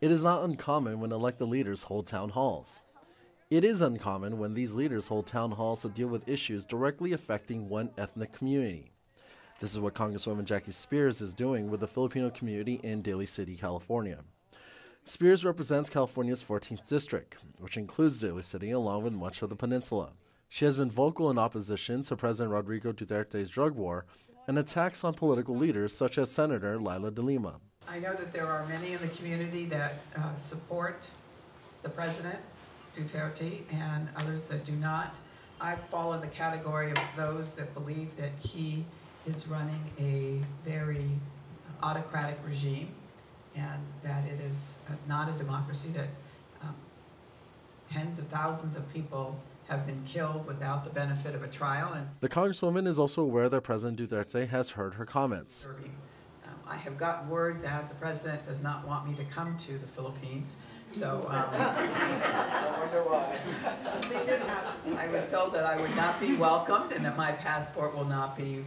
It is not uncommon when elected leaders hold town halls. It is uncommon when these leaders hold town halls to deal with issues directly affecting one ethnic community. This is what Congresswoman Jackie Speier is doing with the Filipino community in Daly City, California. Speier represents California's 14th district, which includes Daly City along with much of the peninsula. She has been vocal in opposition to President Rodrigo Duterte's drug war and attacks on political leaders such as Senator Leila de Lima. I know that there are many in the community that support the President Duterte and others that do not. I fall in the category of those that believe that he is running a very autocratic regime and that it is not a democracy, that tens of thousands of people have been killed without the benefit of a trial. And the Congresswoman is also aware that President Duterte has heard her comments. I have gotten word that the President does not want me to come to the Philippines, so I wonder why. I was told that I would not be welcomed and that my passport will not be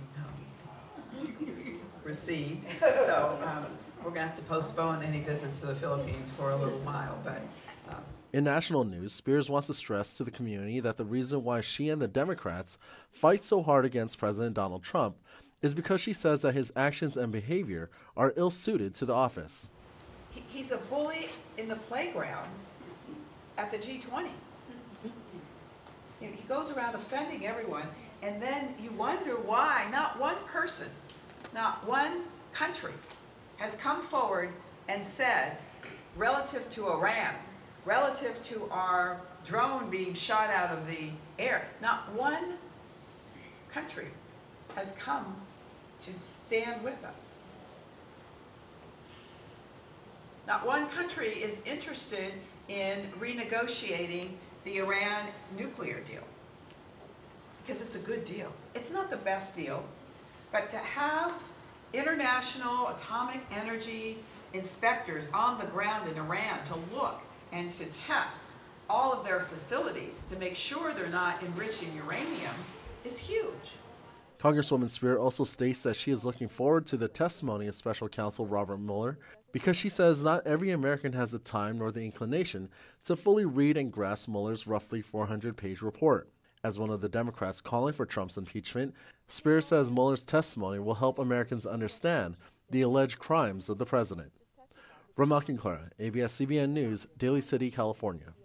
received. So we're going to have to postpone any visits to the Philippines for a little while. But in national news, Speier wants to stress to the community that the reason why she and the Democrats fight so hard against President Donald Trump is because she says that his actions and behavior are ill-suited to the office. He's a bully in the playground at the G20. He goes around offending everyone, and then you wonder why not one person, not one country has come forward and said, relative to Iran, relative to our drone being shot out of the air, not one country has come to stand with us. Not one country is interested in renegotiating the Iran nuclear deal, because it's a good deal. It's not the best deal, but to have international atomic energy inspectors on the ground in Iran to look and to test all of their facilities to make sure they're not enriching uranium is huge. Congresswoman Speier also states that she is looking forward to the testimony of Special Counsel Robert Mueller because she says not every American has the time nor the inclination to fully read and grasp Mueller's roughly 400-page report. As one of the Democrats calling for Trump's impeachment, Speier says Mueller's testimony will help Americans understand the alleged crimes of the president. From Clara, ABS-CBN News, Daly City, California.